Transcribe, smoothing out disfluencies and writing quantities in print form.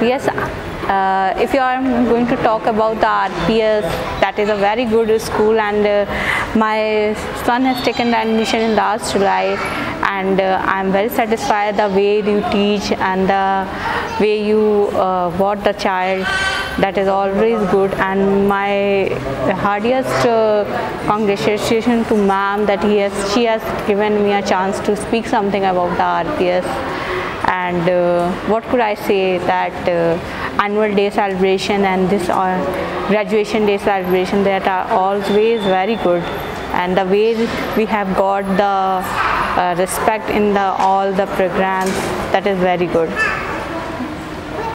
Yes, if you are going to talk about the RPS, that is a very good school, and my son has taken the admission in last July, and I am very satisfied the way you teach and the way you brought the child. That is always good, and my heartiest congratulations to ma'am that she has given me a chance to speak something about the RPS. And what could I say, that annual day celebration and this graduation day celebration, that are always very good, and the way we have got the respect in all the programs, that is very good.